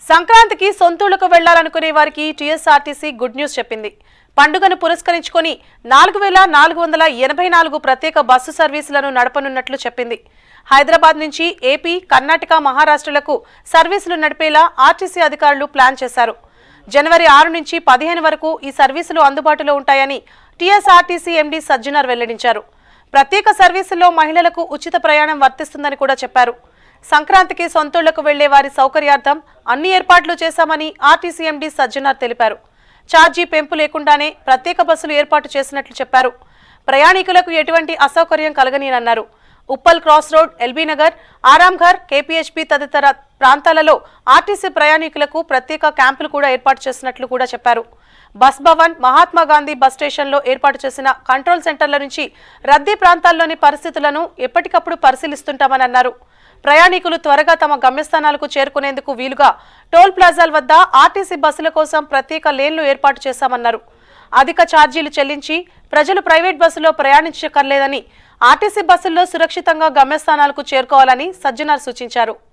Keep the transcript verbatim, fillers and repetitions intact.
సంక్రాంతికి సొంతూళ్లకు వెళ్లాలనుకునే వారికి TSRTC good news చెప్పింది. పండుగను పురస్కరించుకొని నాలుగు వేల నాలుగు వందల ఎనభై నాలుగు ప్రత్యేక బస్సు సర్వీసులను నడపనున్నట్లు చెప్పింది. హైదరాబాద్ నుంచి ఏపీ, కర్ణాటక, మహారాష్ట్రలకు సర్వీసులు నడిపేలా ఆర్టీసీ అధికారులు ప్లాన్ చేశారు. జనవరి ఆరు నుంచి పదిహేను వరకు ఈ సర్వీసులు అందుబాటులో ఉంటాయని టీఎస్ఆర్టీసీ ఎండీ సజ్జనార్ వెల్లడించారు. ప్రత్యేక సర్వీసుల్లో మహిళలకు ఉచిత ప్రయాణం వర్తిస్తుందని కూడా చెప్పారు. సంక్రాంతికి సొంతూళ్లకు వెళ్లే వారి సౌకర్యార్థం అన్ని ఏర్పాట్లు చేశామని ఆర్టీసీ ఎండీ సజ్జనార్ తెలిపారు. ఛార్జీ పెంపు లేకుండానే ప్రత్యేక బస్సులు ఏర్పాటు చేసినట్లు చెప్పారు. ప్రయాణికులకు ఎటువంటి అసౌకర్యం కలగనీయన్నారు. Uppal cross road, LB Nagar, Aramghar, KPHP తదితర ప్రాంతాలలో ఆర్టీసీ ప్రయాణికులకు ప్రత్యేక క్యాంపులు కూడా ఏర్పాటు చేసినట్లు కూడా చెప్పారు. బస్ భవన్, మహాత్మా గాంధీ బస్ స్టేషన్లో ఏర్పాటు చేసిన కంట్రోల్ సెంటర్ల నుంచి రద్దీ ప్రాంతాల్లోని పరిస్థితులను ఎప్పటికప్పుడు పరిశీలిస్తుంటామని అన్నారు. ప్రయాణికులు త్వరగా తమ గమ్యస్థానాలకు చేరుకునేందుకు వీలుగా టోల్ ప్లాజాల వద్ద ఆర్టీసీ బస్సుల కోసం ప్రత్యేక లేన్లు ఏర్పాటు చేశామన్నారు. అధిక ఛార్జీలు చెల్లించి ప్రజలు ప్రైవేట్ బస్సులో ప్రయాణించక్కర్లేదని, ఆర్టీసీ బస్సుల్లో సురక్షితంగా గమ్యస్థానాలకు చేరుకోవాలని సజ్జనార్ సూచించారు.